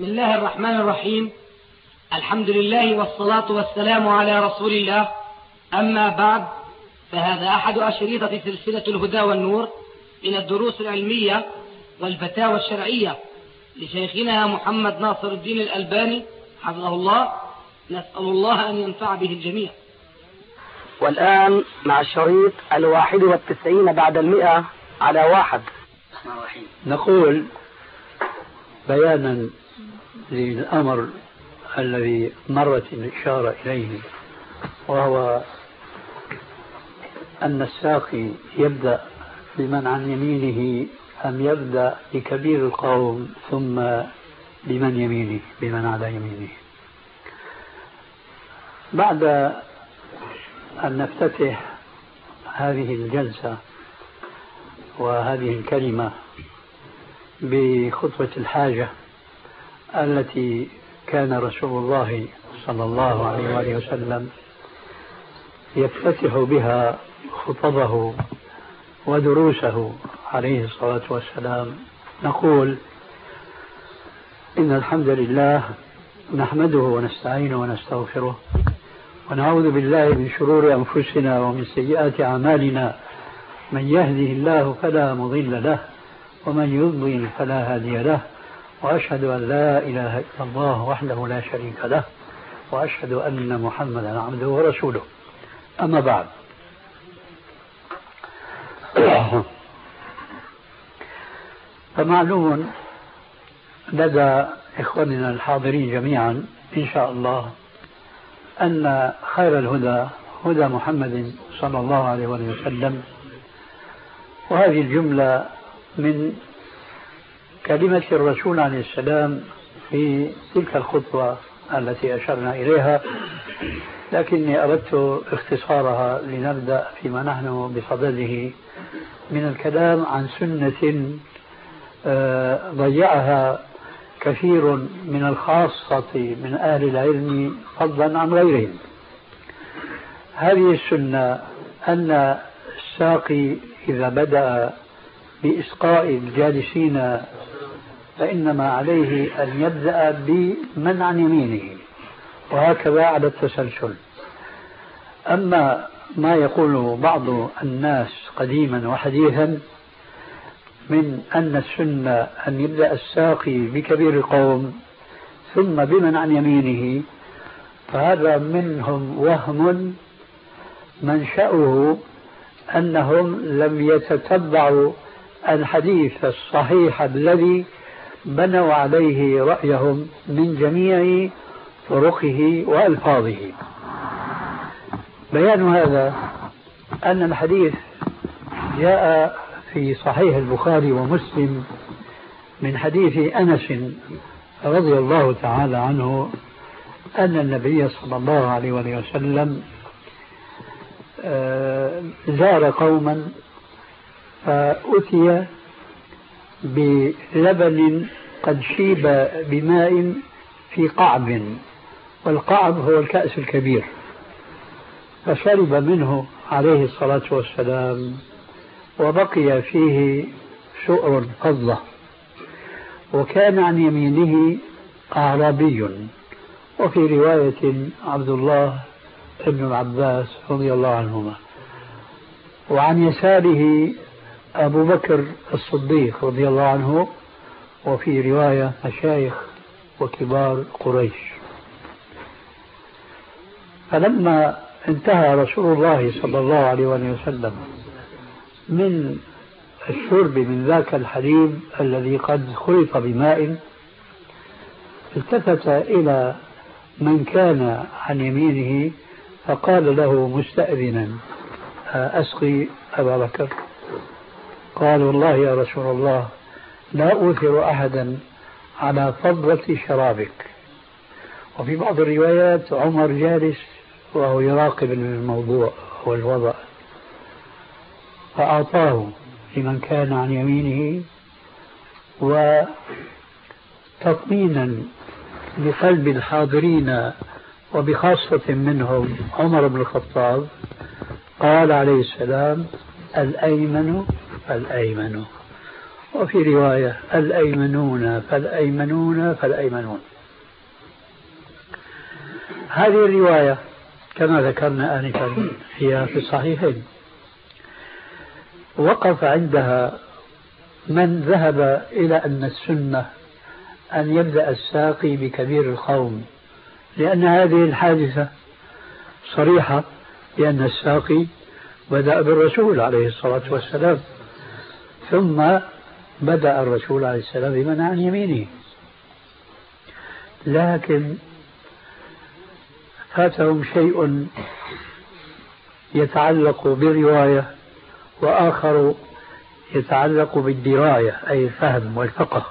بسم الله الرحمن الرحيم. الحمد لله والصلاة والسلام على رسول الله. أما بعد، فهذا أحد أشريطة سلسلة الهدى والنور من الدروس العلمية والفتاوى الشرعية لشيخنا محمد ناصر الدين الألباني حفظه الله. نسأل الله أن ينفع به الجميع. والآن مع الشريط 91 بعد 100 على 1. نقول بيانا للأمر الذي مرت الإشارة إليه، وهو أن الساقي يبدأ بمن عن يمينه أم يبدأ بكبير القوم ثم بمن يمينه، بمن على يمينه. بعد أن نفتتح هذه الجلسة وهذه الكلمة بخطوة الحاجة التي كان رسول الله صلى الله عليه وآله وسلم يفتتح بها خطبه ودروسه عليه الصلاة والسلام، نقول إن الحمد لله نحمده ونستعينه ونستغفره ونعوذ بالله من شرور أنفسنا ومن سيئات أعمالنا، من يهده الله فلا مضل له ومن يضلل فلا هادي له، وأشهد أن لا إله إلا الله وحده لا شريك له، وأشهد أن محمدا عبده ورسوله. أما بعد، فمعلوم لدى إخواننا الحاضرين جميعا إن شاء الله أن خير الهدى هدى محمد صلى الله عليه وسلم، وهذه الجملة من كلمة الرسول عليه السلام في تلك الخطوة التي أشرنا إليها، لكني أردت اختصارها لنبدأ فيما نحن بصدده من الكلام عن سنة ضيعها كثير من الخاصة من أهل العلم فضلا عن غيرهم. هذه السنة أن الساقي إذا بدأ بإسقاء الجالسين فإنما عليه أن يبدأ بمن عن يمينه، وهكذا على التسلسل. أما ما يقول بعض الناس قديما وحديثا من أن السنة أن يبدأ الساقي بكبير القوم ثم بمن عن يمينه، فهذا منهم وهم منشأه أنهم لم يتتبعوا الحديث الصحيح الذي بنوا عليه رأيهم من جميع طرقه وألفاظه. بيان هذا أن الحديث جاء في صحيح البخاري ومسلم من حديث أنس رضي الله تعالى عنه أن النبي صلى الله عليه وسلم زار قوما فأتي بلبن قد شيب بماء في قعب، والقعب هو الكأس الكبير، فشرب منه عليه الصلاة والسلام وبقي فيه شؤر فضة، وكان عن يمينه أعرابي، وفي رواية عبد الله ابن العباس رضي الله عنهما، وعن يساره أبو بكر الصديق رضي الله عنه، وفي رواية مشايخ وكبار قريش. فلما انتهى رسول الله صلى الله عليه وسلم من الشرب من ذاك الحليب الذي قد خلط بماء، التفت إلى من كان عن يمينه فقال له مستأذنا: أسقي أبا بكر؟ قال: والله يا رسول الله لا أوثر أحدا على فضلة شرابك. وفي بعض الروايات عمر جالس وهو يراقب الموضوع والوضع، فأعطاه لمن كان عن يمينه، وتطمينا لقلب الحاضرين وبخاصة منهم عمر بن الخطاب قال عليه السلام: الأيمن الأيمن. وفي رواية الأيمنون فالأيمنون فالأيمنون. هذه الرواية كما ذكرنا آنفا هي في الصحيحين. وقف عندها من ذهب إلى أن السنة أن يبدأ الساقي بكبير القوم، لأن هذه الحادثة صريحة بأن الساقي بدأ بالرسول عليه الصلاة والسلام، ثم بدأ الرسول عليه السلام بمن عن يمينه. لكن فاتهم شيء يتعلق بالرواية وآخر يتعلق بالدراية أي الفهم والفقه.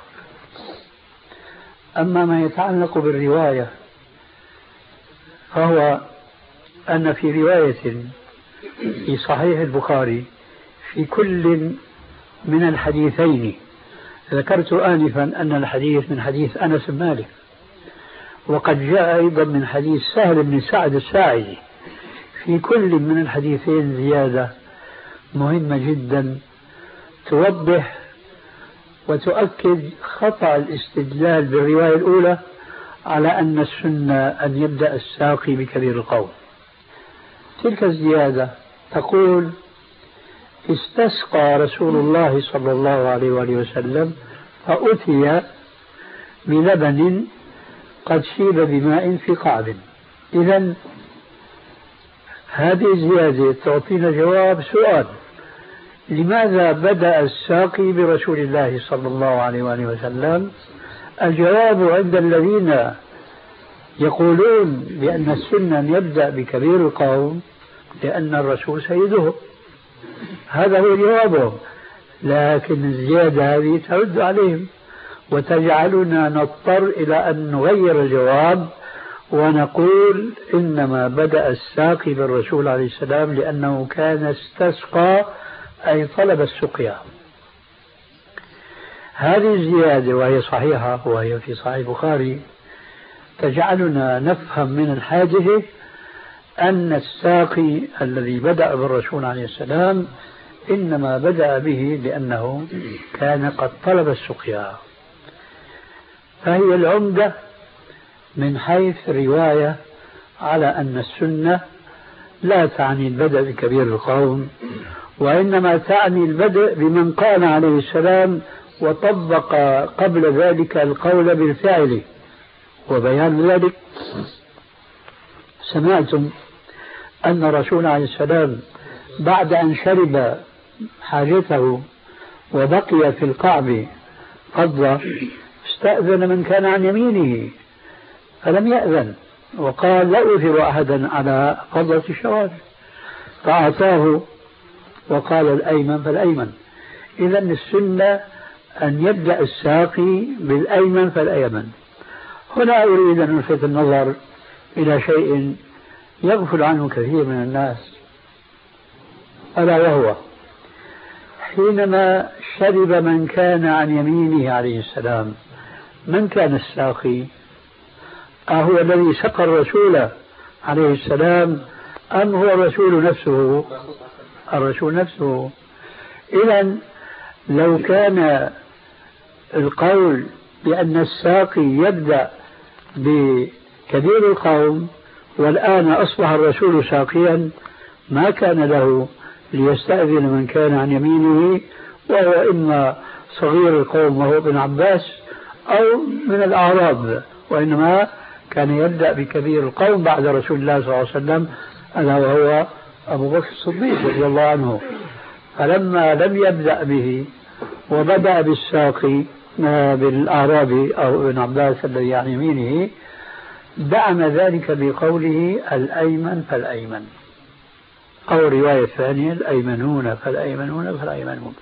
أما ما يتعلق بالرواية فهو أن في رواية في صحيح البخاري في كل من الحديثين، ذكرت آنفا أن الحديث من حديث أنس بن مالك، وقد جاء أيضا من حديث سهل بن سعد الساعدي، في كل من الحديثين زيادة مهمة جدا توضح وتؤكد خطأ الاستدلال بالرواية الأولى على أن السنة أن يبدأ الساقي بكبير القوم. تلك الزيادة تقول: استسقى رسول الله صلى الله عليه وآله وسلم فأتي بلبن قد شيب بماء في قعب. إذن هذه الزيادة تعطينا جواب سؤال: لماذا بدأ الساقي برسول الله صلى الله عليه وآله وسلم؟ الجواب عند الذين يقولون بأن السنة أن يبدأ بكبير القوم لأن الرسول سيده، هذا هو جوابهم. لكن الزيادة هذه ترد عليهم وتجعلنا نضطر إلى أن نغير الجواب ونقول إنما بدأ الساقي بالرسول عليه السلام لأنه كان استسقى أي طلب السقيا. هذه الزيادة وهي صحيحة وهي في صحيح البخاري تجعلنا نفهم من الحادثة أن الساقي الذي بدأ بالرسول عليه السلام إنما بدأ به لأنه كان قد طلب السقيا. فهي العمدة من حيث الرواية على أن السنة لا تعني البدء بكبير القوم، وإنما تعني البدء بمن قال عليه السلام وطبق قبل ذلك القول بالفعل. وبيان ذلك سمعتم أن الرسول عليه السلام بعد أن شرب حاجته وبقي في القعب قضى استأذن من كان عن يمينه فلم يأذن، وقال: لا أثر أحدا على قضة الشوارع، فأعطاه وقال: الأيمن فالأيمن. إذن السنة أن يبدأ الساقي بالأيمن فالأيمن. هنا أريد أن ألفت النظر إلى شيء يغفل عنه كثير من الناس، ألا وهو حينما شرب من كان عن يمينه عليه السلام، من كان الساقي؟ أهو الذي سقى الرسول عليه السلام أم هو الرسول نفسه؟ الرسول نفسه. إذن لو كان القول بأن الساقي يبدأ بكبير القوم والآن أصبح الرسول ساقيا ما كان له ليستأذن من كان عن يمينه، وهو إما صغير القوم وهو ابن عباس أو من الأعراب، وإنما كان يبدأ بكبير القوم بعد رسول الله صلى الله عليه وسلم ألا وهو أبو بكر الصديق رضي الله عنه. فلما لم يبدأ به وبدأ بالساقي بالأعرابي أو ابن عباس الذي عن يمينه دعم ذلك بقوله: الأيمن فالأيمن، أو الرواية الثانية: الأيمنون فالأيمنون فالأيمنون.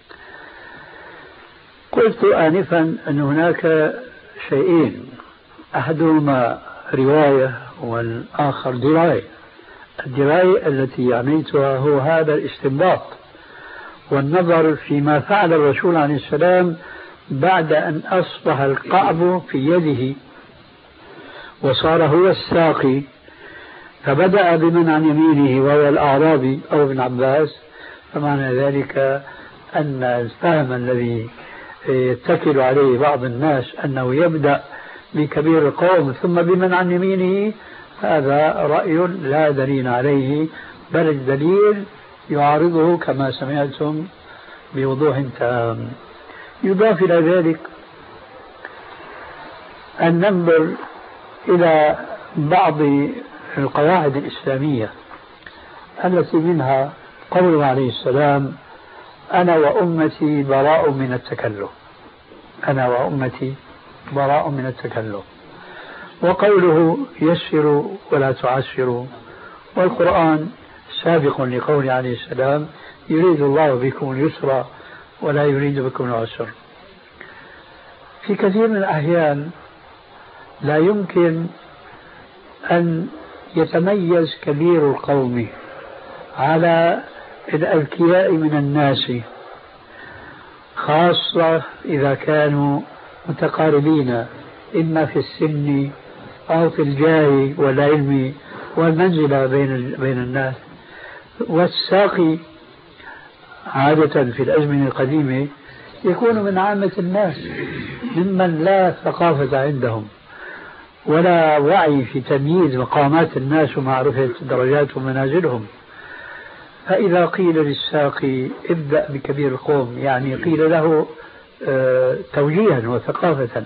قلت آنفا أن هناك شيئين، أحدهما رواية والآخر دراية. الدراية التي عنيتها هو هذا الاستنباط والنظر فيما فعل الرسول عليه السلام بعد أن أصبح القعب في يده وصار هو الساقي، فبدأ بمن عن يمينه وهو الأعرابي أو ابن عباس. فمعنى ذلك أن الفهم الذي يتكل عليه بعض الناس أنه يبدأ بكبير القوم ثم بمن عن يمينه، هذا رأي لا دليل عليه، بل الدليل يعارضه كما سمعتم بوضوح تام. يضاف إلى ذلك أن ننظر إلى بعض القواعد الإسلامية التي منها قوله عليه السلام: أنا وأمتي براء من التكلف. أنا وأمتي براء من التكلف. وقوله: يسروا ولا تعسروا. والقرآن سابق لقوله عليه السلام: يريد الله بكم اليسر ولا يريد بكم العسر. في كثير من الأحيان لا يمكن أن يتميز كبير القوم على الأذكياء من الناس، خاصة إذا كانوا متقاربين إما في السن أو في الجاه والعلم والمنزلة بين الناس. والساقي عادة في الأزمنة القديمة يكون من عامة الناس، ممن لا ثقافة عندهم ولا وعي في تمييز مقامات الناس ومعرفة درجات ومنازلهم. فإذا قيل للساقي ابدأ بكبير القوم، يعني قيل له توجيها وثقافة،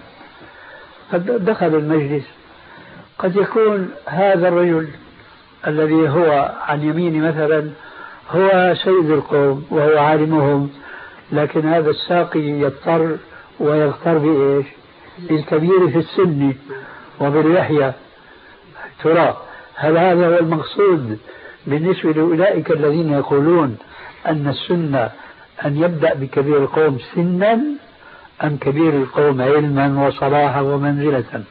فدخل المجلس قد يكون هذا الرجل الذي هو عن يمين مثلا هو سيد القوم وهو عالمهم، لكن هذا الساقي يضطر ويغتر بإيش؟ بالكبير في السن وباللحية. ترى هل هذا هو المقصود بالنسبة لأولئك الذين يقولون أن السنة أن يبدأ بكبير القوم سنا أم كبير القوم علما وصلاحا ومنزلة؟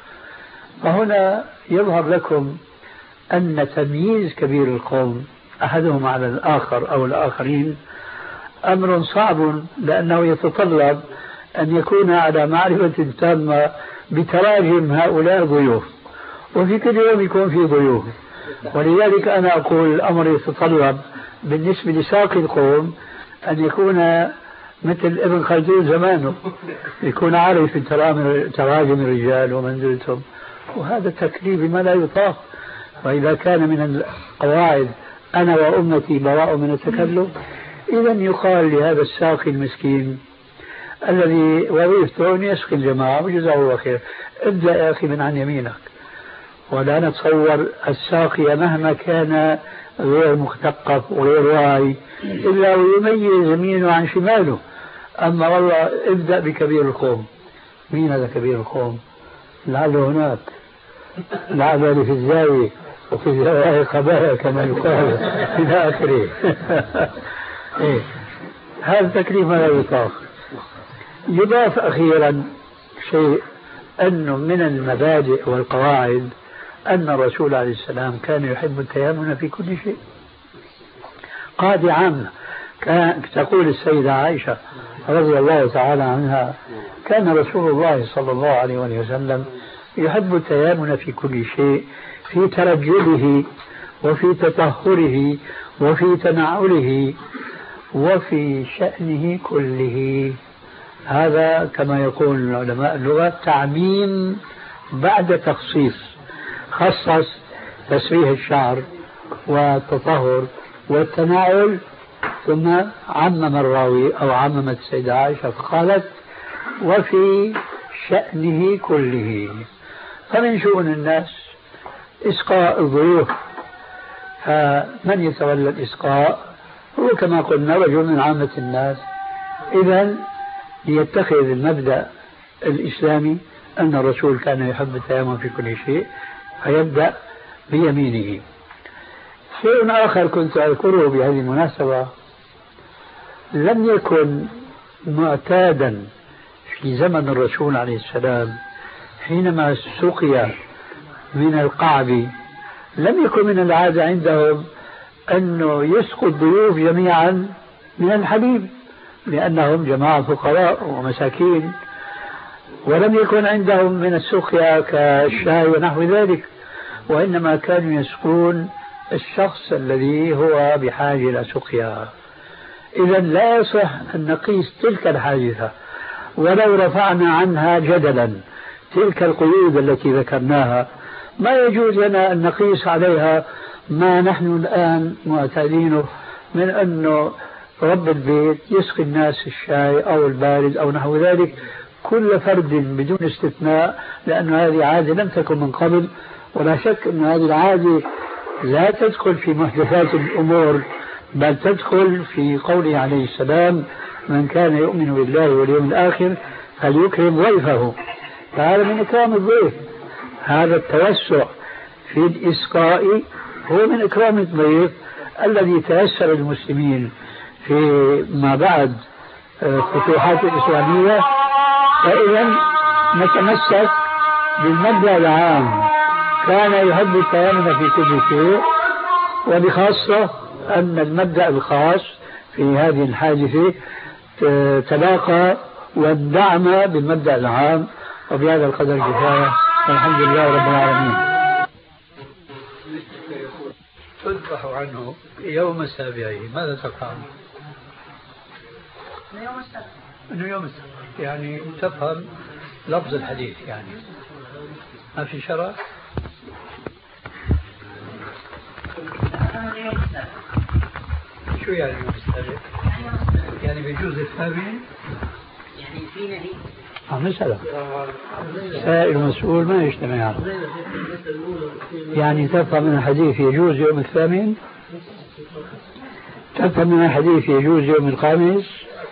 فهنا يظهر لكم أن تمييز كبير القوم أحدهم على الآخر أو الآخرين أمر صعب، لأنه يتطلب أن يكون على معرفة تامة بتراجم هؤلاء الضيوف، وفي كل يوم يكون في ضيوف. ولذلك أنا أقول الأمر يتطلب بالنسبة لساقي القوم أن يكون مثل ابن خلدون زمانه، يكون عارف تراجم الرجال ومنزلتهم، وهذا تكليف ما لا يطاق. وإذا كان من القواعد أنا وأمتي براء من التكلف، إذا يقال لهذا الساقي المسكين الذي وظيفته أن يسقي الجماعة وجزاه الله خير، ابدأ يا أخي من عن يمينك. ولا نتصور الساقي مهما كان غير مثقف وغير واعي إلا ويميز يمينه عن شماله. أما والله ابدأ بكبير القوم. مين هذا كبير القوم؟ لعله هناك، لعله في الزاوية وفي الزوايا قبائل كما يقال إلى آخره. إيه؟ هذا تكليف لا يطاق. يضاف أخيرا شيء، أنه من المبادئ والقواعد أن الرسول عليه السلام كان يحب التيامن في كل شيء. قاعدة عامة تقول السيدة عائشة رضي الله تعالى عنها: كان رسول الله صلى الله عليه وسلم يحب التيامن في كل شيء، في ترجله وفي تطهره وفي تنعله وفي شأنه كله. هذا كما يقول علماء اللغة تعميم بعد تخصيص. خصص تسريح الشعر والتطهر والتناول، ثم عمم الراوي أو عممت السيدة عائشة فقالت: وفي شأنه كله. فمن شؤون الناس إسقاء الضيوف، فمن يتولى الإسقاء هو كما قلنا رجل من عامة الناس. إذن ليتخذ المبدأ الإسلامي أن الرسول كان يحب التيامن في كل شيء، فيبدأ بيمينه. شيء آخر كنت أذكره بهذه المناسبة: لم يكن معتادا في زمن الرسول عليه السلام حينما سقي من القعب، لم يكن من العادة عندهم أنه يسقوا الضيوف جميعا من الحليب، لأنهم جماعة فقراء ومساكين، ولم يكن عندهم من السقيا كالشاي ونحو ذلك، وإنما كانوا يسقون الشخص الذي هو بحاجة إلى سقيا. إذا لا يصح أن نقيس تلك الحادثة ولو رفعنا عنها جدلا تلك القيود التي ذكرناها ما يجوز لنا أن نقيس عليها ما نحن الآن معتادينه من أنه رب البيت يسقي الناس الشاي أو البارد أو نحو ذلك كل فرد بدون استثناء، لأن هذه عادة لم تكن من قبل، ولا شك أن هذه العادة لا تدخل في محدثات الأمور، بل تدخل في قوله عليه السلام: من كان يؤمن بالله واليوم الآخر فليكرم ضيفه. فهذا من إكرام الضيف، هذا التوسع في الإسقاء هو من إكرام الضيف الذي تيسر المسلمين في ما بعد فتوحات الإسلامية. فإذا نتمسك بالمبدأ العام، كان يحب التيامن في كل شيء، وبخاصة أن المبدأ الخاص في هذه الحادثة تلاقى واندعم بالمبدأ العام، وبهذا القدر كفاية، والحمد لله رب العالمين. تذبح عنه يوم سابعه، ماذا تفعل؟ انه يوم السبت، يعني تفهم لفظ الحديث، يعني ما في شرع. شو يعني يوم السابع؟ يعني بيجوز الثامن؟ يعني في نهي مسألة سائل مسؤول ما يجتمع، يعني تفهم من الحديث يجوز يوم الثامن، تفهم من الحديث يجوز يوم الخامس.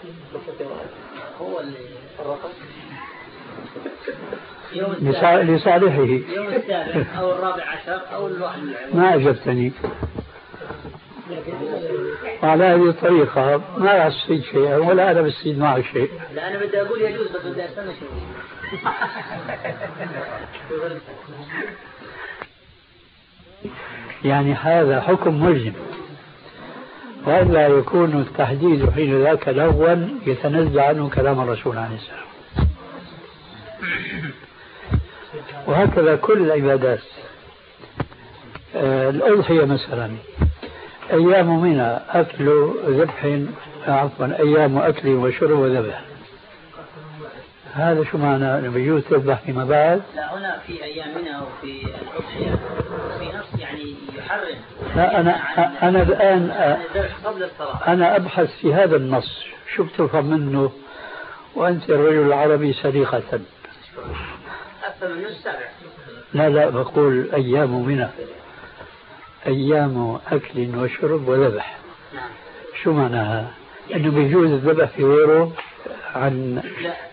لصالحه يوم السابع أو الرابع عشر أو الواحد. ما أجبتني. وعلى هذه الطريقة ما راح تصيد شيء، ولا أنا بصيد معك شيء. لا أنا بدي أقول يجوز، بس بدي أستنى شوي. يعني هذا حكم ملزم، وإلا يكون التحديد حين ذاك الأول يتنزع عنه كلام الرسول عليه السلام. وهكذا كل العبادات. الأضحية مثلا أيام منى أكل ذبح، عفوا أيام أكل وشرب وذبح، هذا شو معنى؟ أنه بيجوز تذبح فيما بعد؟ لا، هنا في أيام منى وفي الأضحية في نفس يعني يحرم. لا أنا الآن قبل الصلاة أنا أبحث في هذا النص، شو بتفهم منه وأنت الرجل العربي سليقة؟ أفهم منه السابع. لا بقول أيام منى، أيام أكل وشرب وذبح. نعم. شو معناها؟ أنه بيجوز الذبح في غيره عن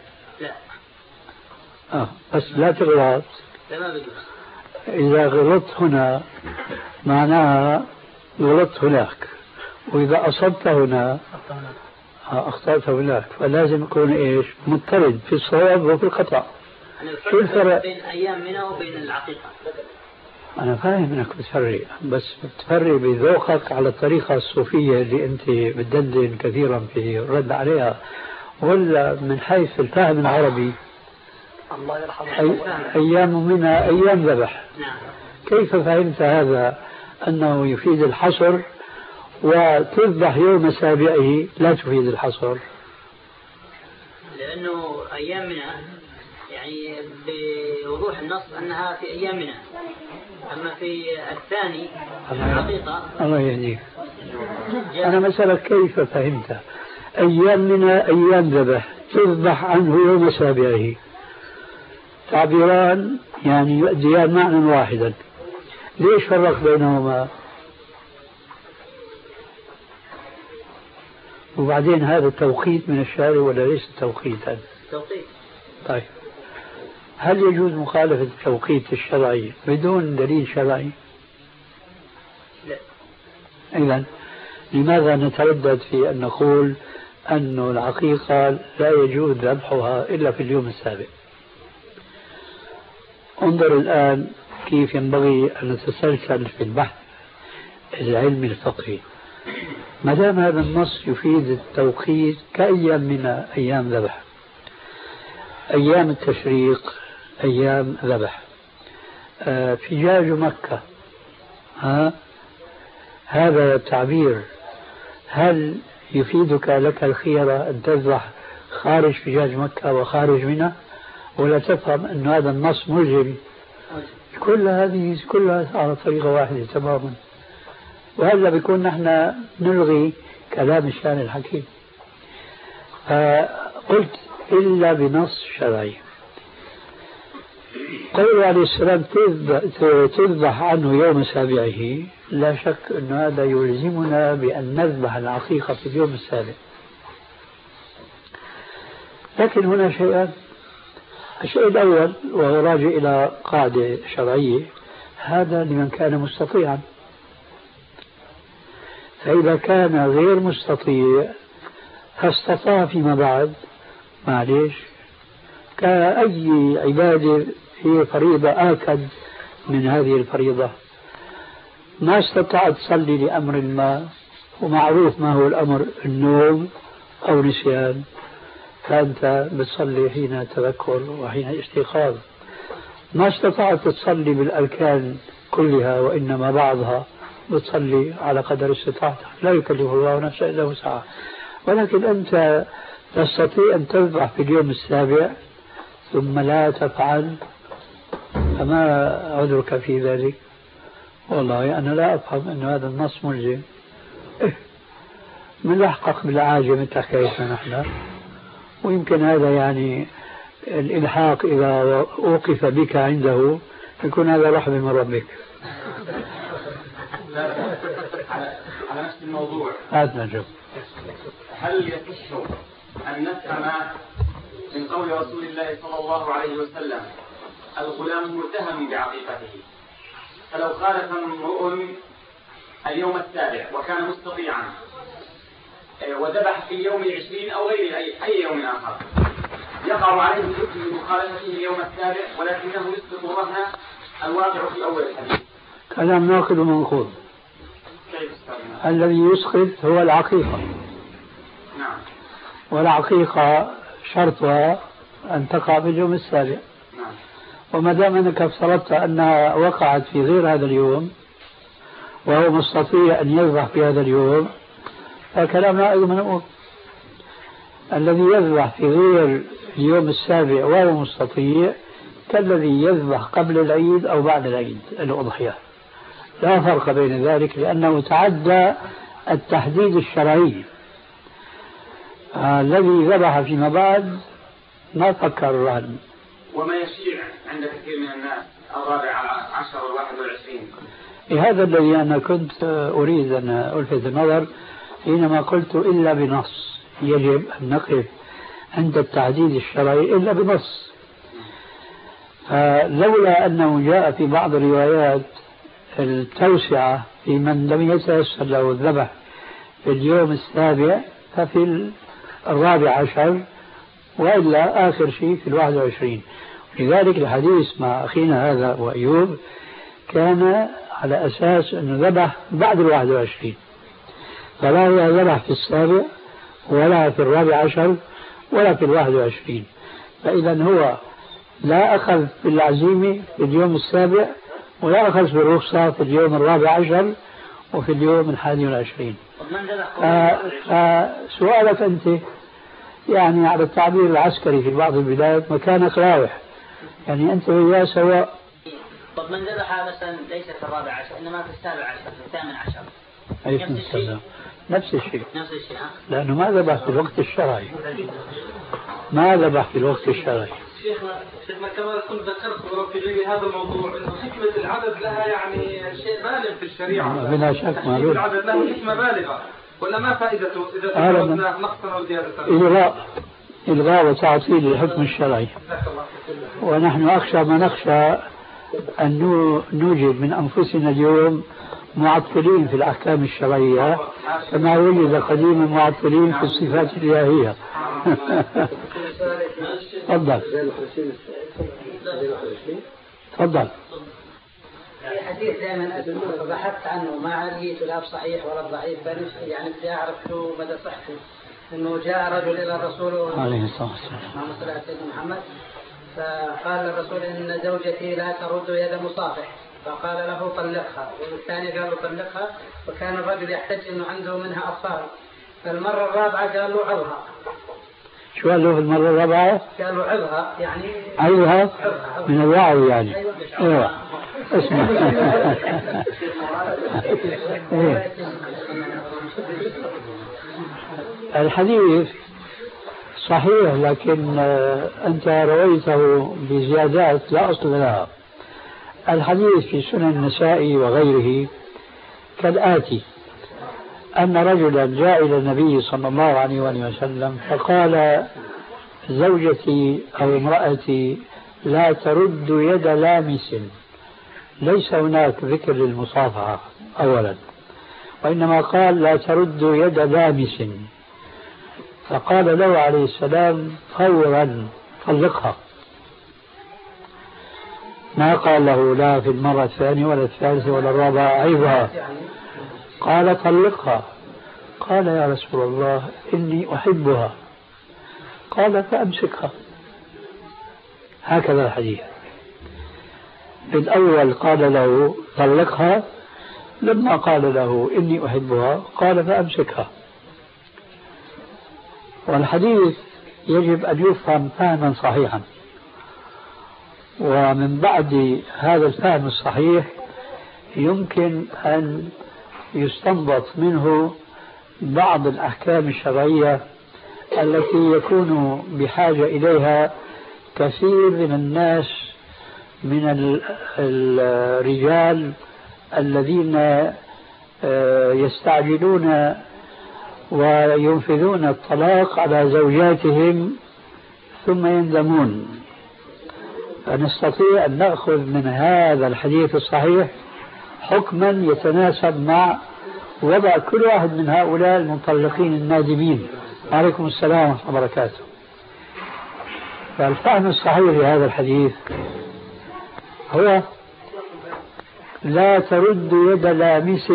لا بس لا تغلط. لا، ما بيجوز. إذا غلطت هنا معناها غلطت هناك، وإذا أصبت هنا أخطأت هناك، فلازم يكون إيش؟ مضطرد في الصواب وفي الخطأ. شو الفرق بين أيام منى وبين العقيقة؟ أنا فاهم أنك بتفرق، بس بتفرق بذوقك على الطريقة الصوفية اللي أنت بتدندن كثيرا في الرد عليها، ولا من حيث الفهم العربي؟ الله يرحمه. أيام منى أيام ذبح. نعم. كيف فهمت هذا أنه يفيد الحصر، وتذبح يوم سابعه لا تفيد الحصر؟ لأنه أيام منى يعني بوضوح النص أنها في أيام منى، أما في الثاني الحقيقة. الله يهديك. أنا مسألة كيف فهمت أيام منى أيام ذبح تذبح عنه يوم سابعه، تعبيران يعني يؤديان معنى واحدا، ليش فرق بينهما؟ وبعدين هذا التوقيت من الشارع ولا ليس توقيتا؟ توقيت. طيب هل يجوز مخالفة التوقيت الشرعي بدون دليل شرعي؟ لا. إذن لماذا نتردد في أن نقول أن العقيقة لا يجوز ذبحها إلا في اليوم السابع؟ انظر الآن كيف ينبغي أن نتسلسل في البحث العلمي الفقهي. ما دام هذا النص يفيد التوقيت كأيام من أيام ذبح، أيام التشريق أيام ذبح، فجاج مكة، هذا التعبير هل يفيدك لك الخيرة أن تذبح خارج فجاج مكة وخارج منها، ولا تفهم أن هذا النص ملزم. كل هذه كلها على طريقة واحدة تماما. وهذا بيكون نحن نلغي كلام الشارع الحكيم. قلت إلا بنص شرعي. قوله عليه السلام تذبح عنه يوم سابعه، لا شك أن هذا يلزمنا بأن نذبح العقيقة في اليوم السابع. لكن هنا شيئان. الشيء الأول وهو راجع إلى قاعدة شرعية، هذا لمن كان مستطيعا. فإذا كان غير مستطيع فاستطاع فيما بعد، معليش، كأي عبادة هي فريضة آكد من هذه الفريضة. ما استطعت تصلي لأمر ما، ومعروف ما هو الأمر، النوم أو نسيان، فأنت بتصلي حين تذكر وحين استيقاظ. ما استطعت تصلي بالأركان كلها وإنما بعضها، بتصلي على قدر استطاعتك، لا يكلف الله نفسا إلا وسعها. ولكن أنت تستطيع أن تذبح في اليوم السابع ثم لا تفعل، فما عذرك في ذلك؟ والله أنا لا أفهم أن هذا النص ملزم. ملحقق بالعاجة مثل حكايتنا نحن، ويمكن هذا يعني الإلحاق إذا وقف بك عنده يكون هذا رحمة من ربك. على نفس الموضوع، هذا نجم. هل يصح أن نفهم من قول رسول الله صلى الله عليه وسلم الغلام متهم بعقيقته، فلو خالف امرؤ اليوم السابع وكان مستطيعا وذبح في اليوم 20 أو غير أي يوم آخر، يقع عليه الحكم بمخالفته اليوم السابع ولكنه يسقط رهن الواقع في أول الحديث؟ كلام ناقض ومنقوض. الذي يسقط هو العقيقة. نعم. والعقيقة شرطها أن تقع في اليوم السابع. نعم. وما دام أنك افترضت أنها وقعت في غير هذا اليوم وهو مستطيع أن يذبح في هذا اليوم، فكلام ناقض ومنقوض. الذي يذبح في غير اليوم السابع وهو مستطيع كالذي يذبح قبل العيد أو بعد العيد الأضحية، لا فرق بين ذلك، لأنه تعدى التحديد الشرعي. الذي ذبح فيما بعد ما فكر الرهن. وما يشيع عند كثير من الناس 14 و21. هذا الذي أنا كنت أريد أن ألفت النظر حينما قلت إلا بنص. يجب أن نقف عند التحديد الشرعي إلا بنص. فلولا أنه جاء في بعض الروايات التوسعة في من لم يتيسر له الذبح في اليوم السابع ففي 14، وإلا آخر شيء في 21. لذلك الحديث مع أخينا هذا وأيوب كان على أساس أنه ذبح بعد 21، فلا هو ذبح في السابع ولا في 14 ولا في 21. فإذا هو لا أخذ بالعزيمة في اليوم السابع ولا أخذ بالرخصة في اليوم 14 وفي اليوم 21. فسؤالك أنت يعني على التعبير العسكري في بعض البلاد مكانك رايح، يعني أنت وياه سواء. طب من ذبح مثلا ليس في 14 إنما في 17 في 18 عليكم السلام. نفس الشيء. نفس الشيء. لأنه ما ذبح في الوقت الشرعي. ما ذبح في الوقت الشرعي. شيخنا كما كنت ذكرت في هذا الموضوع انه حكمة العدد لها يعني شيء بالغ في الشريعة. بلا شك معلوم. العدد له حكمة بالغة، ولا ما فائدته إذا تفرضنا نقصا أو زيادة؟ إلغاء وتعطيل الحكم الشرعي. ونحن أخشى ما نخشى أن نوجد من أنفسنا اليوم معطلين في الأحكام الشرعية كما وجد قديما معطلين في الصفات الإلهية. تفضل. تفضل. في حديث دائما بحثت عنه ما لقيته لا صحيح ولا ضعيف، يعني بدي أعرف شو مدى صحته. إنه جاء رجل إلى الرسول عليه الصلاة والسلام صلى الله عليه محمد، فقال الرسول إن زوجتي لا ترد يد مصافح، فقال له طلقها، والثاني قال له طلقها، وكان الرجل يحتج إنه عنده منها أطفال، فالمرة الرابعة قال له عظها. شو قال له في المرة الرابعة؟ قالوا عظها يعني عظها من الوعي يعني. ايوه اسمع. الحديث صحيح، لكن أنت رويته بزيادات لا أصل لها. الحديث في سنن النسائي وغيره كالآتي: أن رجلا جاء إلى النبي صلى الله عليه وسلم فقال: زوجتي أو امرأتي لا ترد يد لامس. ليس هناك ذكر للمصافحة أولا، وإنما قال: لا ترد يد لامس. فقال له عليه السلام: فورا طلقها. ما قال له لا في المرة الثانية ولا الثالثة ولا الرابعة عيبها، قال: طلقها. قال: يا رسول الله إني أحبها. قال: فأمسكها. هكذا الحديث. الأول قال له طلقها، لما قال له إني أحبها قال: فأمسكها. والحديث يجب أن يفهم فهما صحيحا، ومن بعد هذا الفهم الصحيح يمكن أن يستنبط منه بعض الأحكام الشرعية التي يكون بحاجة إليها كثير من الناس من الرجال الذين يستعجلون وينفذون الطلاق على زوجاتهم ثم يندمون. فنستطيع أن نأخذ من هذا الحديث الصحيح حكما يتناسب مع وضع كل واحد من هؤلاء المطلقين النادمين. عليكم السلام ورحمة الله وبركاته. فالفهم الصحيح لهذا الحديث هو: لا ترد يد لامس،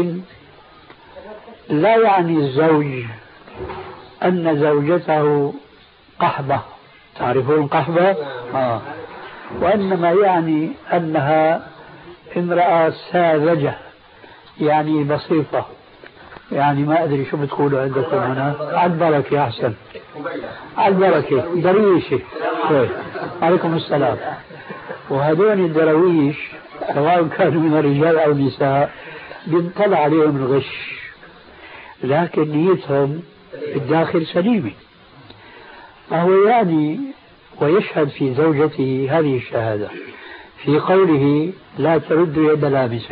لا يعني الزوج أن زوجته قحبة، تعرفون قحبة؟ وإنما يعني أنها امرأة ساذجة، يعني بسيطة، يعني ما أدري شو بتقولوا عندكم هنا، على البركة أحسن، على البركة، درويشة. عليكم السلام. وهذول الدرويش سواء كانوا من الرجال أو النساء بينطلع عليهم الغش، لكن نيتهم الداخل سليمة. فهو يعني ويشهد في زوجته هذه الشهادة في قوله: لا ترد يد لامس.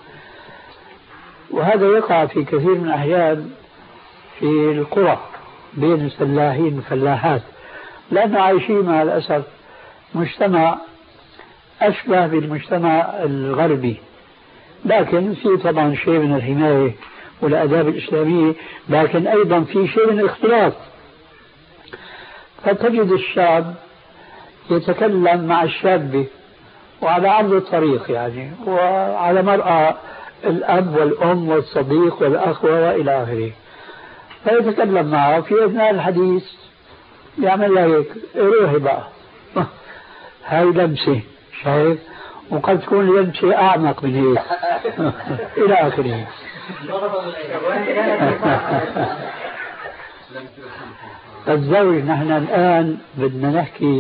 وهذا يقع في كثير من الأحيان في القرى بين الفلاحين والفلاحات، لأنه عايشين مع الأسف مجتمع أشبه بالمجتمع الغربي، لكن في طبعا شيء من الحماية والآداب الإسلامية، لكن أيضا في شيء من الاختلاط. فتجد الشاب يتكلم مع الشابة وعلى عرض الطريق يعني، وعلى مرأى الأب والأم والصديق والأخ وإلى آخره، فيتكلم معه في أثناء الحديث يعمل له هيك: روحي بقى، هاي لمسة، شايف؟ وقد تكون لمسة أعمق من هيك إلى آخره. الزوج نحن الآن بدنا نحكي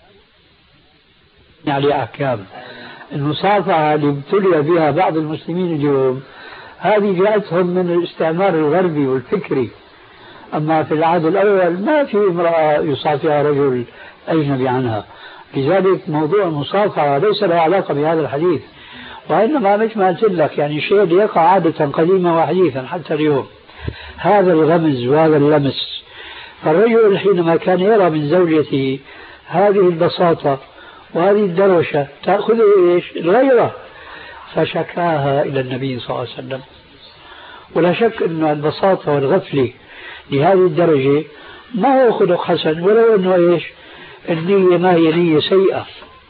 عليه أحكام. المصافحة اللي ابتلي بها بعض المسلمين اليوم هذه جاءتهم من الاستعمار الغربي والفكري. أما في العهد الأول ما في امرأة يصافحها رجل أجنبي عنها، لذلك موضوع المصافحة ليس له علاقة بهذا الحديث، وإنما مثل ما قلت لك يعني شيء يقع عادة قديما وحديثا حتى اليوم، هذا الغمز وهذا اللمس. فالرجل حينما كان يرى من زوجته هذه البساطة وهذه الدروشة تأخذ إيش؟ الغيرة، فشكاها إلى النبي صلى الله عليه وسلم. ولا شك أن البساطة والغفلة لهذه الدرجة ما هو خلق حسن، ولو أنه إيش؟ النية ما هي نية سيئة.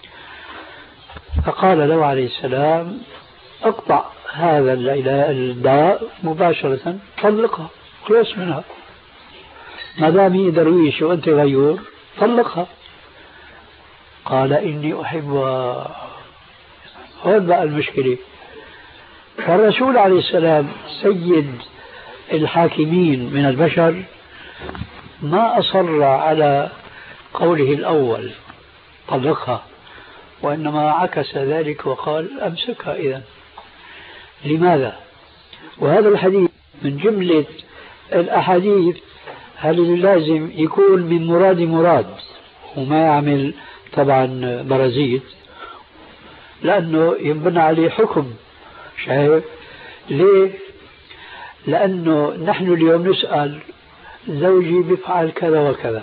فقال له عليه السلام: اقطع هذا الداء مباشرة، طلقها، خلص منها، ما دام هي درويش وأنت غيور طلقها. قال: إني أحبها. هون بقى المشكلة. فالرسول عليه السلام سيد الحاكمين من البشر ما أصر على قوله الأول طلقها، وإنما عكس ذلك وقال أمسكها. إذن لماذا؟ وهذا الحديث من جملة الأحاديث هل لازم يكون من مراد وما يعمل طبعا برازيل، لأنه ينبنى عليه حكم. شايف ليه؟ لأنه نحن اليوم نسأل زوجي بيفعل كذا وكذا،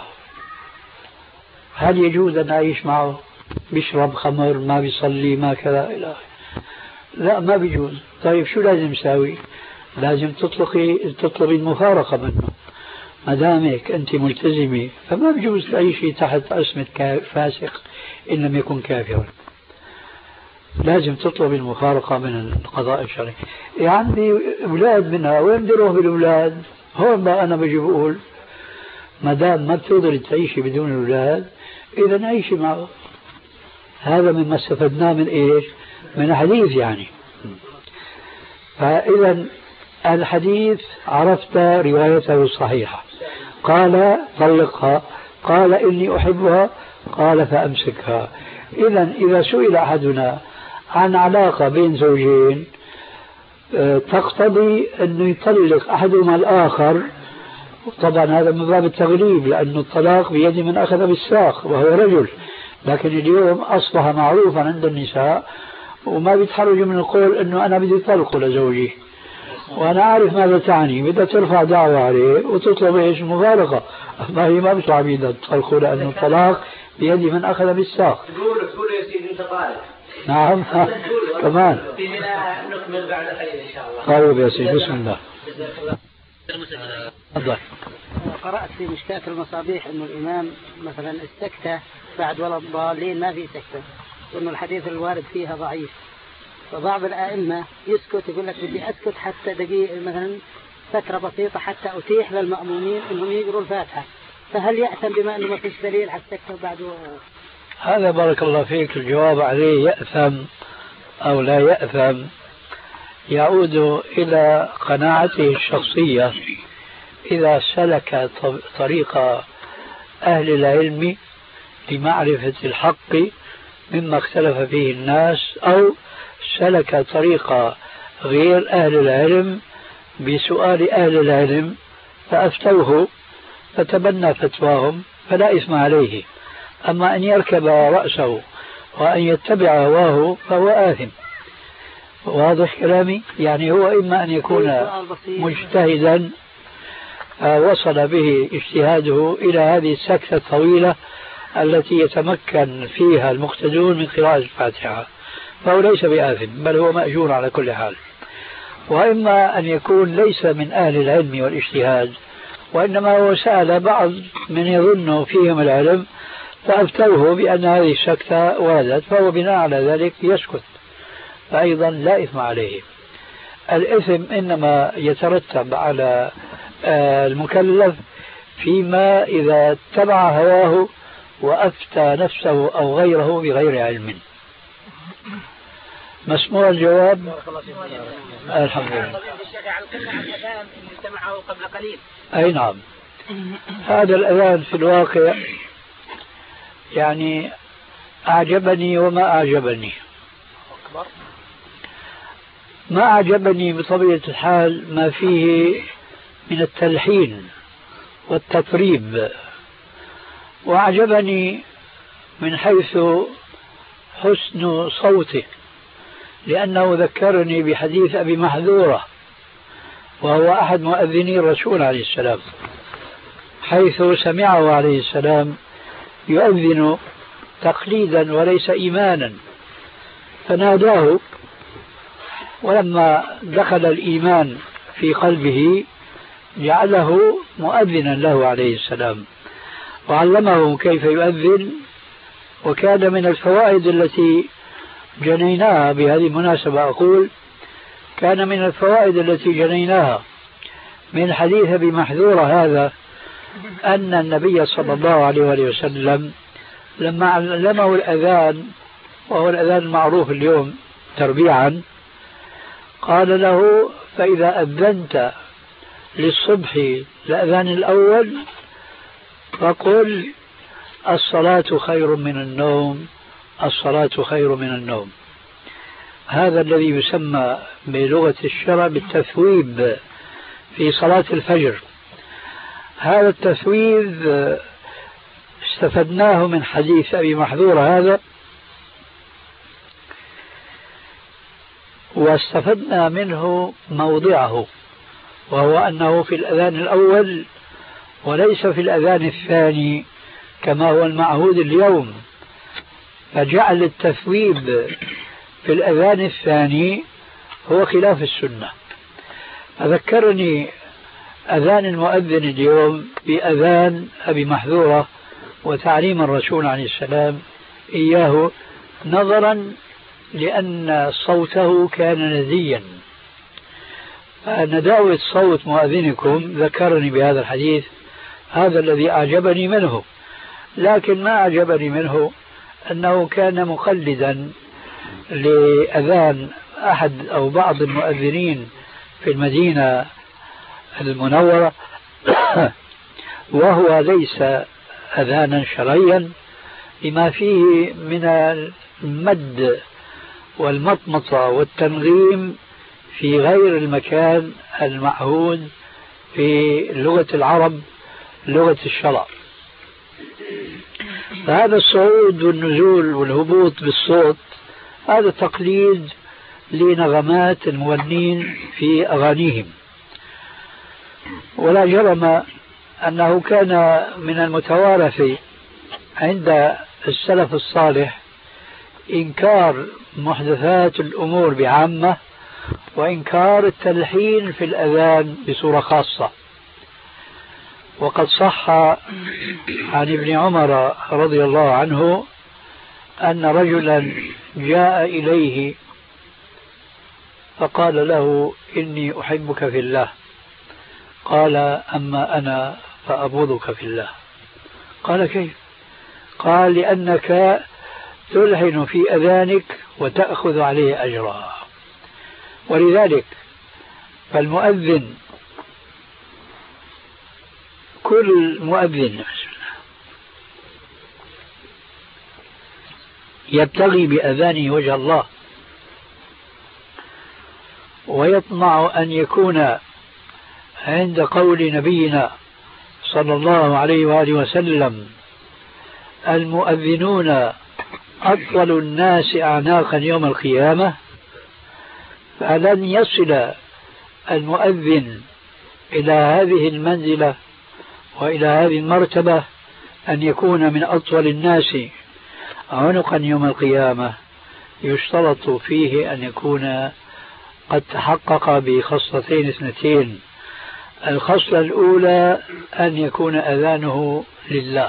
هل يجوز أن أعيش معه؟ بيشرب خمر، ما بيصلي، ما كذا إلى آخره. لا، ما بيجوز. طيب شو لازم نساوي؟ لازم تطلبي المفارقة منه. ما دامك أنت ملتزمة فما بيجوز تعيشي تحت عصمة فاسق إن لم يكن كافرا. لازم تطلب المفارقة من القضاء الشرعي. عندي أولاد منها، وين بدي أروح بالأولاد؟ هون بقى أنا بجي بقول ما دام ما بتقدري تعيشي بدون الأولاد إذا عيشي معه. هذا مما استفدناه من إيش؟ من الحديث يعني. فإذا الحديث عرفت روايته الصحيحة. قال طلقها، قال إني أحبها، قال فأمسكها. إذا سئل أحدنا عن علاقة بين زوجين تقتضي أنه يطلق أحدهما الآخر، طبعا هذا من باب التغليب، لأن الطلاق بيد من أخذ بالساق وهو رجل. لكن اليوم أصبح معروفا عند النساء وما بيتحرجوا من القول أنه أنا بدي طلقه لزوجي، وأنا عارف ماذا تعني، بدها ترفع دعوة عليه وتطلب إيش؟ مفارقة. ما هي ما بيطلع بيدها تطلقه، لأنه الطلاق بيد من أخذ بالساق. تقول يا سيدي أنت طالق. نعم كمان. نكمل بعد قليل إن شاء الله. طيب يا سيدي، بسم الله. تفضل. قرأت في مشكاة المصابيح إنه الإمام مثلا السكتة بعد ولا الضالين ما في سكتة، وإنه الحديث الوارد فيها ضعيف. فبعض الآئمة يسكت، يقول لك بدي أسكت حتى دقيقة مثلا فترة بسيطة حتى أتيح للمأمومين إنهم يقروا الفاتحة، فهل يأثم بما إنه ما فيش دليل على السكتة بعد هذا بارك الله فيك الجواب عليه يأثم أو لا يأثم يعود إلى قناعته الشخصية. إذا سلك طريق أهل العلم لمعرفة الحق مما اختلف فيه الناس، أو سلك طريق غير أهل العلم بسؤال أهل العلم فأفتوه فتبنى فتواهم فلا إثم عليه. أما أن يركب رأسه وأن يتبع هواه فهو آثم. واضح كلامي؟ يعني هو إما أن يكون مجتهدا وصل به اجتهاده إلى هذه السكتة الطويلة التي يتمكن فيها المقتدون من قراءة الفاتحة فهو ليس بآثم، بل هو مأجور على كل حال. وإما أن يكون ليس من أهل العلم والاجتهاد، وإنما هو سأل بعض من يظن فيهم العلم فأفتوه بأن هذه السكتة وردت، فهو بناء على ذلك يسكت، فأيضا لا إثم عليه. الإثم إنما يترتب على المكلف فيما إذا اتبع هواه وأفتى نفسه أو غيره بغير علم. مسموع الجواب؟ الحمد لله. أي نعم. هذا الأذان في الواقع يعني أعجبني وما أعجبني. ما أعجبني بطبيعة الحال ما فيه من التلحين والتطريب، وأعجبني من حيث حسن صوته، لأنه ذكرني بحديث أبي محذورة وهو أحد مؤذني الرسول عليه السلام، حيث سمعه عليه السلام يؤذن تقليدا وليس إيمانا، فناداه، ولما دخل الإيمان في قلبه جعله مؤذنا له عليه السلام وعلمه كيف يؤذن. وكان من الفوائد التي جنيناها بهذه المناسبة، أقول كان من الفوائد التي جنيناها من حديث أبي محذورة هذا أن النبي صلى الله عليه وسلم لما علمه الأذان، وهو الأذان المعروف اليوم تربيعا، قال له فإذا أذنت للصبح الأذان الأول فقل الصلاة خير من النوم، الصلاة خير من النوم. هذا الذي يسمى بلغة الشرع بالتثويب في صلاة الفجر. هذا التثويب استفدناه من حديث أبي محذور هذا، واستفدنا منه موضعه، وهو أنه في الأذان الأول وليس في الأذان الثاني كما هو المعهود اليوم، فجعل التثويب في الأذان الثاني هو خلاف السنة. فذكرني أذان المؤذن اليوم بأذان أبي محذورة وتعليم الرسول عليه السلام إياه، نظرا لأن صوته كان نديا. نداوة صوت مؤذنكم ذكرني بهذا الحديث، هذا الذي أعجبني منه. لكن ما أعجبني منه أنه كان مقلدا لأذان أحد أو بعض المؤذنين في المدينة المنورة، وهو ليس أذانا شرعيا لما فيه من المد والمطمطة والتنغيم في غير المكان المعهود في لغة العرب، لغة الشرع. فهذا الصعود والنزول والهبوط بالصوت هذا تقليد لنغمات المغنين في أغانيهم. ولا جرم أنه كان من المتوارث عند السلف الصالح إنكار محدثات الأمور بعامة، وإنكار التلحين في الأذان بصورة خاصة. وقد صح عن ابن عمر رضي الله عنه أن رجلا جاء إليه فقال له إني أحبك في الله، قال أما أنا فأبغضك في الله. قال كيف؟ قال لأنك تلحن في أذانك وتأخذ عليه أجرا. ولذلك فالمؤذن كل مؤذن يبتغي بأذانه وجه الله، ويطمع أن يكون عند قول نبينا صلى الله عليه وآله وسلم المؤذنون أطول الناس أعناقا يوم القيامة، فلن يصل المؤذن إلى هذه المنزلة وإلى هذه المرتبة أن يكون من أطول الناس عنقا يوم القيامة. يشترط فيه أن يكون قد تحقق بخصلتين اثنتين. الخصلة الأولى أن يكون أذانه لله،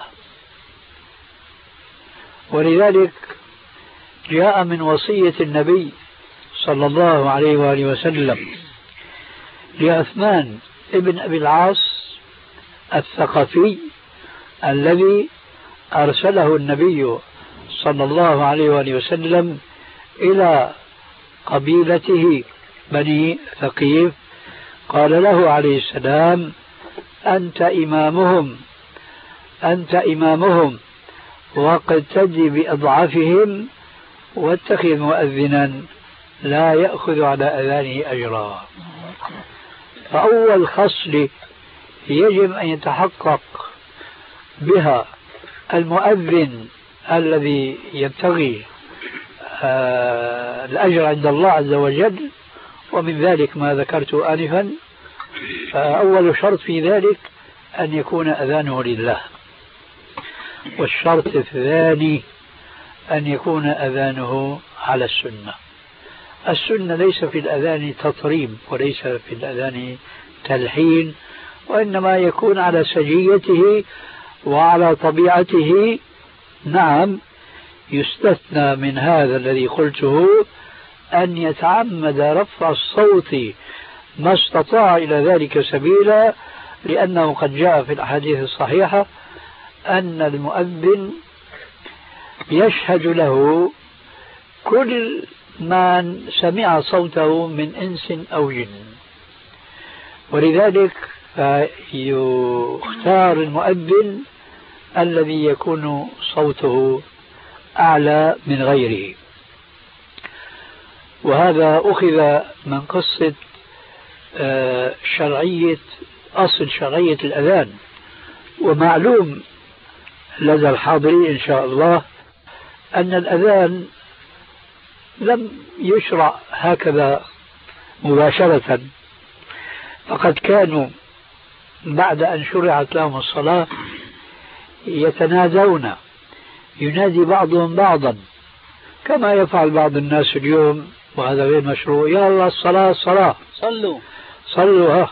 ولذلك جاء من وصية النبي صلى الله عليه وآله وسلم لعثمان ابن أبي العاص الثقفي الذي أرسله النبي صلى الله عليه وآله وسلم إلى قبيلته بني ثقيف، قال له عليه السلام أنت إمامهم واقتدي بأضعافهم واتخذ مؤذنا لا يأخذ على أذانه أجرا. فأول خصل يجب أن يتحقق بها المؤذن الذي يبتغي الأجر عند الله عز وجل، ومن ذلك ما ذكرت آنفا. فأول شرط في ذلك أن يكون أذانه لله، والشرط الثاني أن يكون أذانه على السنة. السنة ليس في الأذان تطريب وليس في الأذان تلحين، وإنما يكون على سجيته وعلى طبيعته. نعم، يستثنى من هذا الذي قلته أن يتعمد رفع الصوت ما استطاع إلى ذلك سبيلا، لأنه قد جاء في الأحاديث الصحيحة أن المؤذن يشهد له كل من سمع صوته من إنس أو جن. ولذلك فيختار المؤذن الذي يكون صوته أعلى من غيره. وهذا أخذ من قصة أصل شرعية الأذان. ومعلوم لدى الحاضرين إن شاء الله أن الأذان لم يشرع هكذا مباشرة، فقد كانوا بعد أن شرعت لهم الصلاة يتنادون، ينادي بعضهم بعضا كما يفعل بعض الناس اليوم، وهذا غير مشروع. يا الله الصلاة الصلاة، صلوا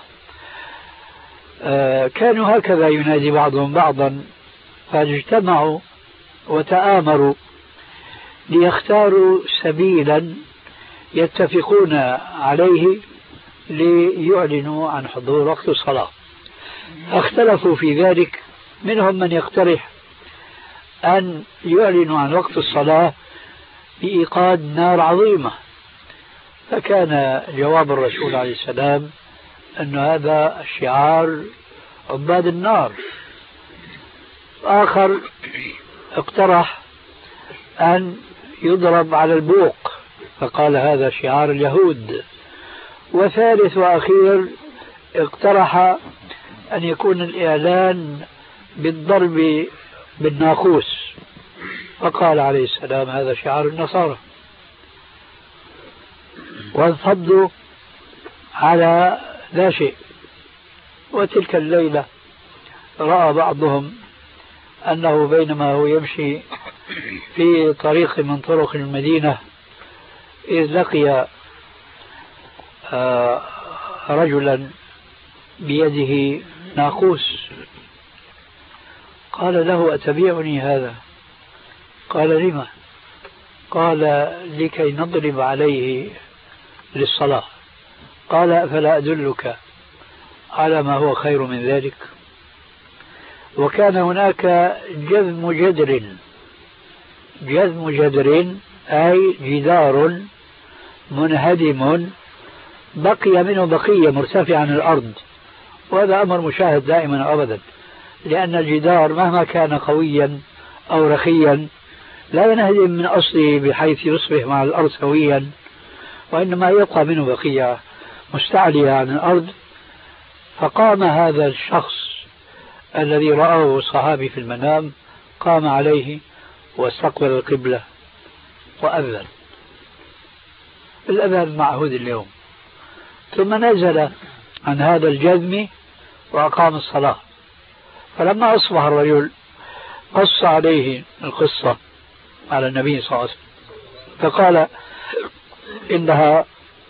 كانوا هكذا ينادي بعضهم بعضا، فاجتمعوا وتآمروا ليختاروا سبيلا يتفقون عليه ليعلنوا عن حضور وقت الصلاة. اختلفوا في ذلك، منهم من يقترح أن يعلنوا عن وقت الصلاة بإيقاد نار عظيمة، فكان جواب الرسول عليه السلام أن هذا شعار عباد النار. آخر اقترح أن يضرب على البوق، فقال هذا شعار اليهود. وثالث وأخير اقترح أن يكون الإعلان بالضرب بالناقوس، فقال عليه السلام هذا شعار النصارى. وانفضوا على لا شيء. وتلك الليلة رأى بعضهم أنه بينما هو يمشي في طريق من طرق المدينة إذ لقي رجلا بيده ناقوس، قال له أتبيعني هذا؟ قال لما؟ قال لكي نضرب عليه للصلاة. قال أفلا أدلك على ما هو خير من ذلك؟ وكان هناك جذم جدر أي جدار منهدم بقي منه بقية مرتفعة عن الأرض، وهذا أمر مشاهد دائما أبدا، لأن الجدار مهما كان قويا أو رخيا لا ينهدم من أصله بحيث يصبح مع الأرض سويا، وإنما يبقى منه بقية مستعلية عن الأرض. فقام هذا الشخص الذي رآه الصحابي في المنام، قام عليه واستقبل القبلة وأذن. الأذان معهود اليوم. ثم نزل عن هذا الجذم وأقام الصلاة. فلما أصبح الرجل قص عليه القصة على النبي صلى الله عليه وسلم، فقال إنها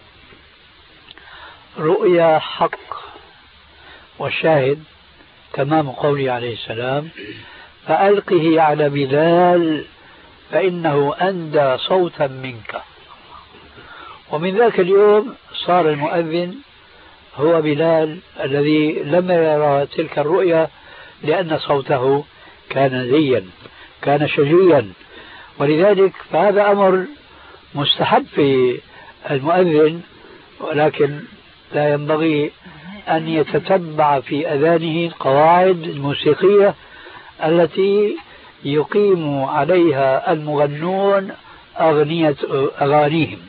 رؤيا حق، والشاهد تمام قوله عليه السلام فألقه على بلال فإنه أندى صوتا منك. ومن ذاك اليوم صار المؤذن هو بلال الذي لم يرى تلك الرؤيا، لأن صوته كان زيا، كان شجيا. ولذلك فهذا أمر مستحب في المؤذن، ولكن لا ينبغي أن يتتبع في أذانه القواعد الموسيقية التي يقيم عليها المغنون أغانيهم.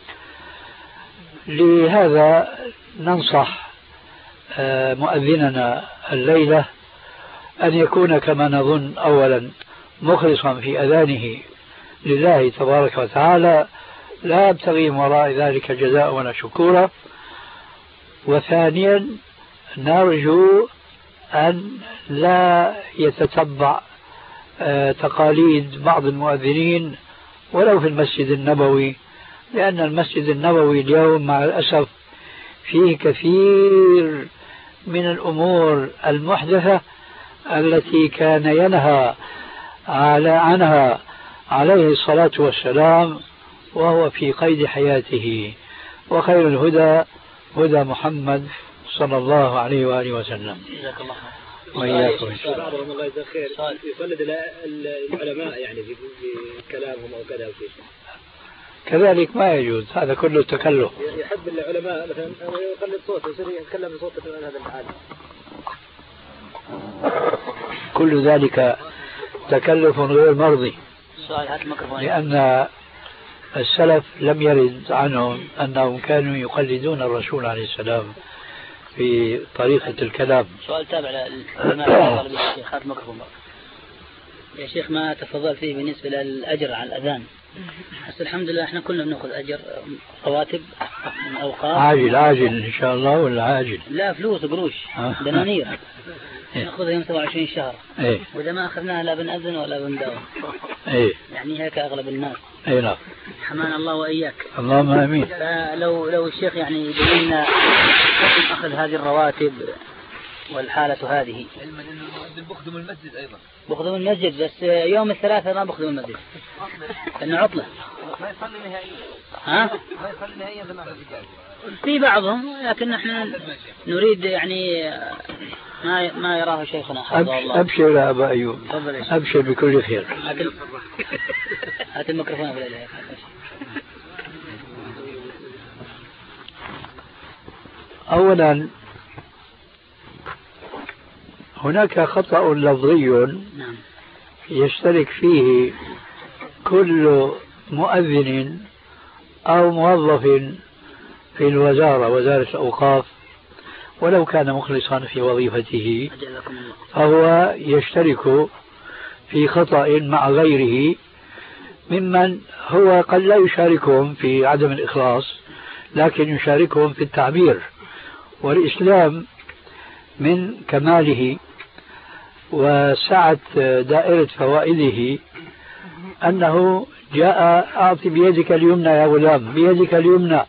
لهذا ننصح مؤذننا الليلة أن يكون كما نظن أولا مخلصا في أذانه لله تبارك وتعالى، لا يبتغي وراء ذلك جزاء ولا شكورا. وثانيا نرجو أن لا يتتبع تقاليد بعض المؤذنين ولو في المسجد النبوي، لأن المسجد النبوي اليوم مع الأسف فيه كثير من الأمور المحدثة التي كان ينهى عنها عليه الصلاة والسلام وهو في قيد حياته. وخير الهدى هدى محمد صلى الله عليه وآله وسلم. جزاك الله خير. وإياكم. بعضهم الله يجزاه خير يقلد العلماء يعني في كلامهم أو كذا وكذا، كذلك ما يجوز، هذا كله تكلف. يحب العلماء مثلا يقلد صوته يصير يتكلم بصوت مثل هذا العالم. كل ذلك تكلف غير مرضي، الميكروفون. لأن السلف لم يرد عنهم أنهم كانوا يقلدون الرسول عليه السلام في طريقة الكلام. سؤال تابع لما الشيخ هات الميكروفون يا شيخ. ما تفضل فيه بالنسبة للأجر على الأذان؟ بس الحمد لله احنا كلنا بناخذ أجر رواتب من أوقات. عاجل إن شاء الله ولا عاجل؟ لا فلوس قروش دنانير ناخذها يوم 27 شهر. وإذا ما أخذناها لا بنأذن ولا بنداوم. يعني هيك أغلب الناس. نعم. حمان الله وإياك. اللهم آمين. لو الشيخ يعني يبين لنا أخذ هذه الرواتب والحالة هذه. علما أن المؤذن بخدم المسجد أيضا. بخدم المسجد بس يوم الثلاثاء ما بخدم المسجد. لأنه عطلة. ما يصلي نهائيا. ها؟ ما يصلي نهائيا زي ما في بعضهم، لكن نحن نريد يعني ما يراه شيخنا حفظه الله. أبشر يا أبا أيوب. أبشر بكل خير. هات الميكروفون بالله. أولا هناك خطأ لفظي يشترك فيه كل مؤذن أو موظف في وزارة الأوقاف ولو كان مخلصا في وظيفته، فهو يشترك في خطأ مع غيره ممن هو قد لا يشاركهم في عدم الإخلاص لكن يشاركهم في التعبير. والإسلام من كماله وسعة دائرة فوائده أنه جاء أعطي بيدك اليمنى يا غلام، بيدك اليمنى.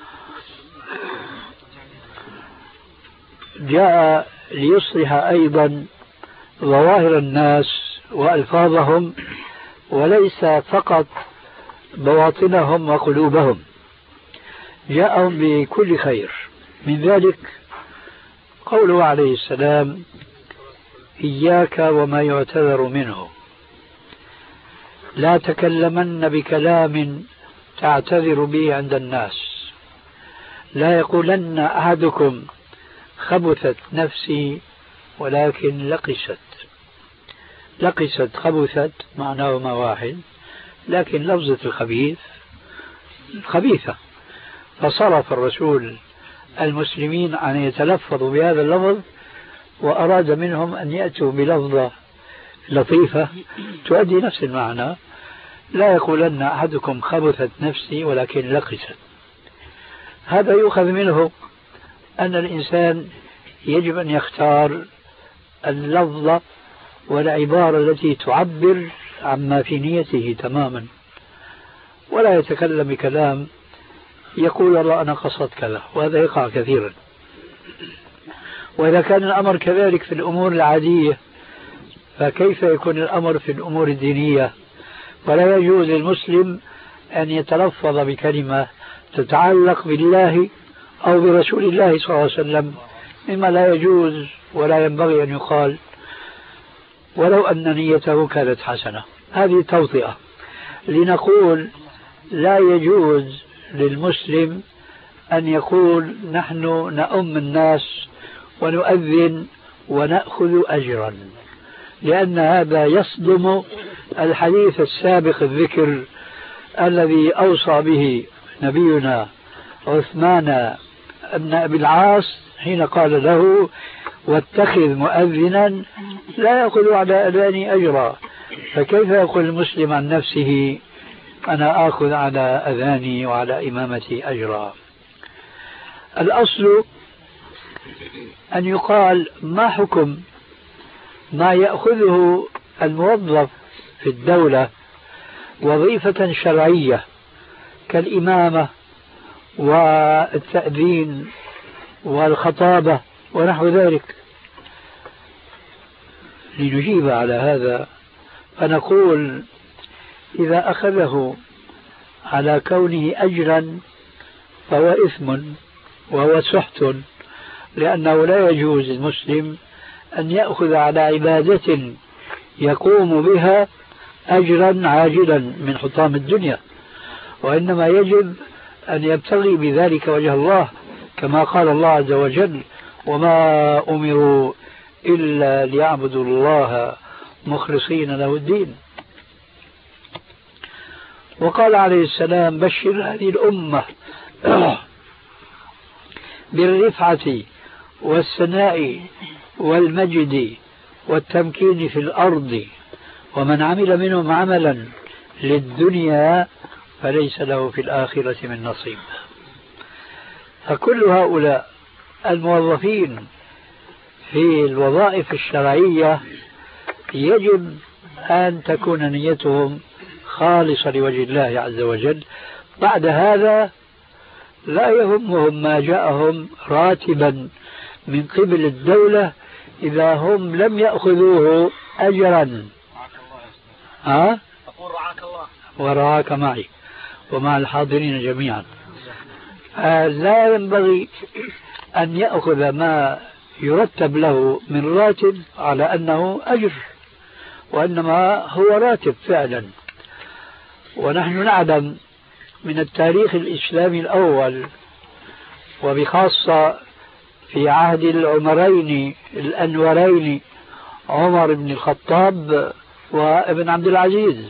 جاء ليصلح أيضا ظواهر الناس وألفاظهم وليس فقط بواطنهم وقلوبهم، جاءهم بكل خير. من ذلك قوله عليه السلام: إياك وما يعتذر منه، لا تكلمن بكلام تعتذر به عند الناس، لا يقولن أحدكم خبثت نفسي ولكن لقست. خبثت معناهما واحد، لكن لفظة الخبيث خبيثة، فصرف الرسول المسلمين أن يتلفظوا بهذا اللفظ وأراد منهم أن يأتوا بلفظة لطيفة تؤدي نفس المعنى: لا يقولن أحدكم خبثت نفسي ولكن لقست. هذا يؤخذ منه أن الإنسان يجب أن يختار اللفظة والعبارة التي تعبر عما في نيته تماما، ولا يتكلم بكلام يقول الله أنا قصدت كذا، وهذا يقع كثيرا. وإذا كان الأمر كذلك في الأمور العادية فكيف يكون الأمر في الأمور الدينية؟ ولا يجوز للمسلم أن يتلفظ بكلمة تتعلق بالله أو برسول الله صلى الله عليه وسلم مما لا يجوز ولا ينبغي أن يقال ولو أن نيته كانت حسنة. هذه توطئة لنقول لا يجوز للمسلم أن يقول نحن نؤم الناس ونؤذن ونأخذ أجرا، لأن هذا يصدم الحديث السابق الذكر الذي أوصى به نبينا عثمان بن أبي العاص حين قال له: واتخذ مؤذنا لا يأخذ على أذاني أجرا. فكيف يقول المسلم عن نفسه أنا آخذ على أذاني وعلى إمامتي أجرا؟ الأصل أن يقال ما حكم ما يأخذه الموظف في الدولة وظيفة شرعية كالإمامة والتأذين والخطابة ونحو ذلك. لنجيب على هذا فنقول إذا أخذه على كونه أجرا فهو إثم وهو سحت، لأنه لا يجوز للمسلم أن يأخذ على عبادة يقوم بها أجرا عاجلا من حطام الدنيا، وإنما يجب أن يبتغي بذلك وجه الله، كما قال الله عز وجل: وما أمروا إلا ليعبدوا الله مخلصين له الدين. وقال عليه السلام بشر هذه الأمة بالرفعة والثناء والمجد والتمكين في الأرض، ومن عمل منهم عملا للدنيا فليس له في الآخرة من نصيب. فكل هؤلاء الموظفين في الوظائف الشرعية يجب أن تكون نيتهم خالصة لوجه الله عز وجل. بعد هذا لا يهمهم ما جاءهم راتبا من قبل الدولة إذا هم لم يأخذوه أجرا. أقول رعاك الله ورعاك معي ومع الحاضرين جميعا. لا ينبغي أن يأخذ ما يرتب له من راتب على أنه أجر، وإنما هو راتب فعلا. ونحن نعلم من التاريخ الإسلامي الأول، وبخاصة في عهد العمرين الأنورين عمر بن الخطاب وابن عبد العزيز،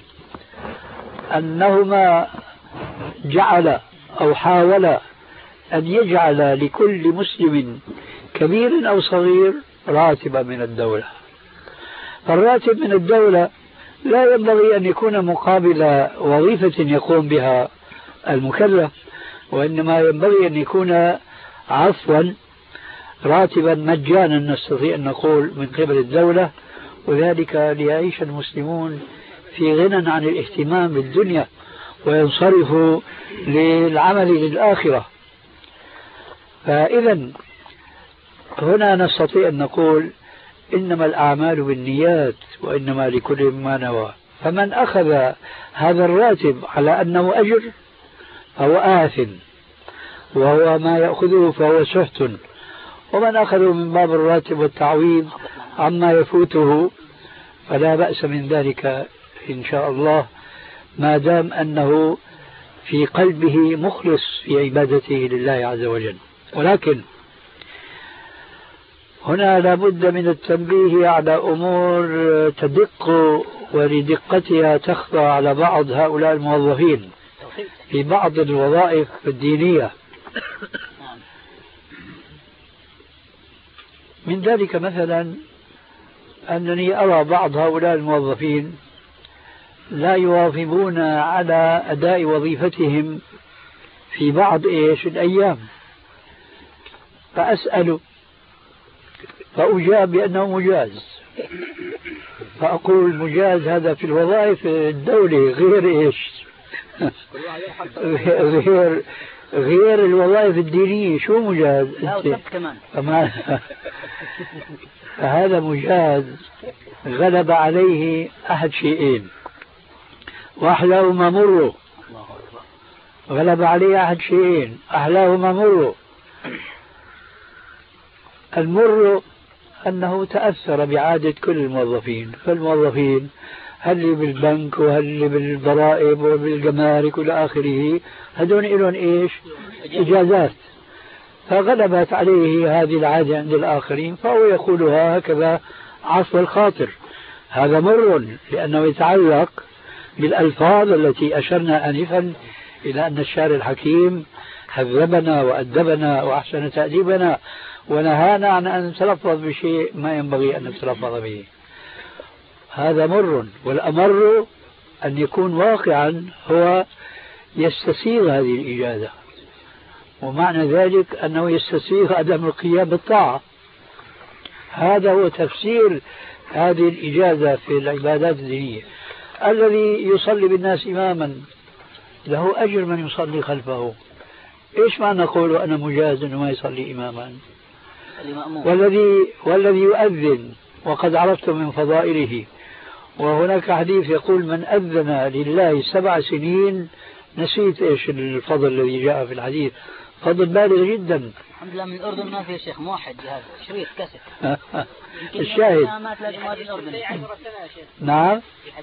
أنهما جعل أو حاول أن يجعل لكل مسلم كبير أو صغير راتبا من الدولة. فالراتب من الدولة لا ينبغي أن يكون مقابل وظيفة يقوم بها المكلف، وإنما ينبغي أن يكون عفوا راتبا مجانا نستطيع أن نقول من قبل الدولة، وذلك ليعيش المسلمون في غنى عن الاهتمام بالدنيا وينصرفوا للعمل للآخرة. فإذا هنا نستطيع أن نقول إنما الأعمال بالنيات وإنما لكل ما نوى. فمن أخذ هذا الراتب على أنه أجر فهو آثم، وهو ما يأخذه فهو سحت، ومن أخذه من باب الراتب والتعويض عما يفوته فلا بأس من ذلك إن شاء الله، ما دام أنه في قلبه مخلص في عبادته لله عز وجل. ولكن هنا لابد من التنبيه على أمور تدق ولدقتها تخفى على بعض هؤلاء الموظفين في بعض الوظائف الدينية. من ذلك مثلا أنني أرى بعض هؤلاء الموظفين لا يواظبون على أداء وظيفتهم في بعض الأيام، فأسأل فأجاب بأنه مجاز، فأقول مجاز هذا في الوظائف الدولة غير غير الوظائف الدينية. شو مجاز؟ فهذا مجاز غلب عليه أحد شيئين وأحلاهما مر. غلب عليه أحد شيئين أحلاهما مر. المر أنه تأثر بعادة كل الموظفين، فالموظفين هل بالبنك وهل بالضرائب وبالجمارك إلى آخره هدون إلون إجازات، فغلبت عليه هذه العادة عند الآخرين فهو يقولها هكذا عفو الخاطر. هذا مر لأنه يتعلق بالألفاظ التي أشرنا آنفا إلى أن الشارع الحكيم هذبنا وأدبنا وأحسن تأديبنا ونهانا عن أن نتلفظ بشيء ما ينبغي أن نتلفظ به. هذا مر. والأمر أن يكون واقعا هو يستسيغ هذه الإجازة، ومعنى ذلك أنه يستسيغ عدم القيام بالطاعة. هذا هو تفسير هذه الإجازة في العبادات الدينية. الذي يصلي بالناس إماما له أجر من يصلي خلفه. إيش معنى نقول أنا مجاز أنه ما يصلي إماما؟ والذي يؤذن وقد عرفتم من فضائله، وهناك حديث يقول من أذن لله 7 سنين، نسيت إيش الفضل الذي جاء في الحديث، فضل بالغ جدا. الحمد لله من الأردن ما في شيخ موحد هذا شريط كاسيت. الشاهد نعم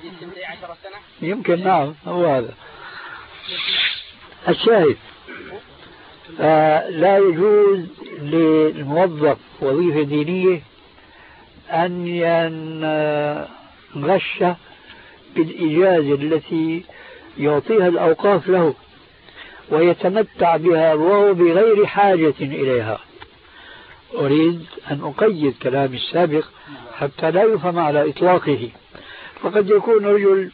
يمكن نعم هو هذا الشاهد. لا يجوز للموظف وظيفة دينية أن غش بالإجازة التي يعطيها الأوقاف له ويتمتع بها وهو بغير حاجة إليها. أريد أن أقيد كلامي السابق حتى لا يفهم على إطلاقه. فقد يكون رجل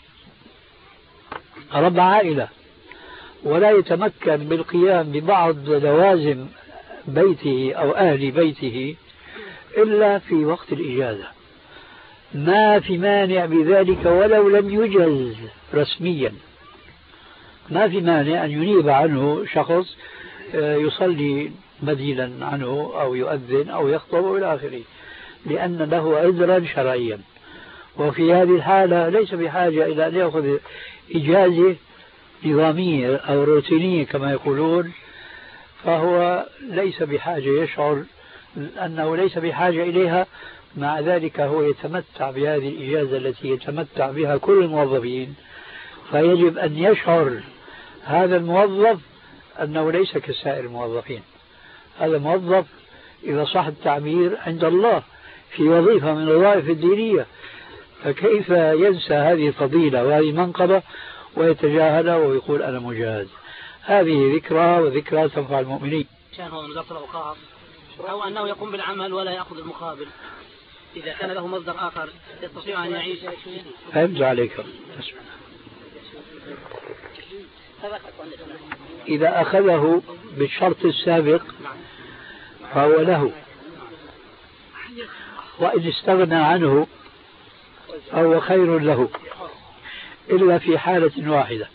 رب عائلة ولا يتمكن بالقيام ببعض لوازم بيته أو أهل بيته إلا في وقت الإجازة، ما في مانع بذلك ولو لم يجز رسميا. ما في مانع أن ينيب عنه شخص يصلي بديلا عنه أو يؤذن أو يخطب إلى آخره، لأن له عذرا شرعيا. وفي هذه الحالة ليس بحاجة إلى أن يأخذ إجازة نظامية أو روتينية كما يقولون، فهو ليس بحاجة، يشعر أنه ليس بحاجة إليها. مع ذلك هو يتمتع بهذه الإجازة التي يتمتع بها كل الموظفين، فيجب أن يشعر هذا الموظف أنه ليس كسائر الموظفين. هذا موظف إذا صح التعبير عند الله في وظيفة من الوظائف الدينية، فكيف ينسى هذه الفضيلة وهذه المنقبة ويتجاهلها ويقول أنا مجاز؟ هذه ذكرى، وذكرى تنفع المؤمنين. كان هو مدرس الأوقاف أو أنه يقوم بالعمل ولا يأخذ المقابل، إذا كان له مصدر آخر يستطيع أن يعيش. فهمت عليك. إذا أخذه بالشرط السابق فهو له، وإن استغنى عنه فهو خير له، إلا في حالة واحدة،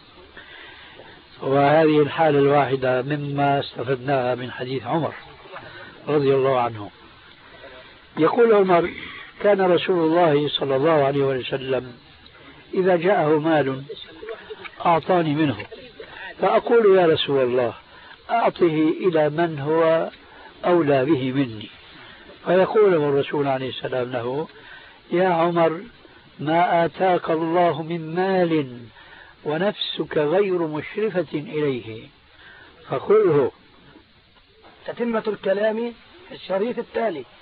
وهذه الحالة الواحدة مما استفدناها من حديث عمر رضي الله عنه. يقول عمر: كان رسول الله صلى الله عليه وسلم إذا جاءه مال أعطاني منه، فأقول يا رسول الله أعطه إلى من هو أولى به مني، فيقول الرسول عليه السلام له: يا عمر ما آتاك الله من مال ونفسك غير مشرفة إليه فخذه. تتمة الكلام في الشريط التالي.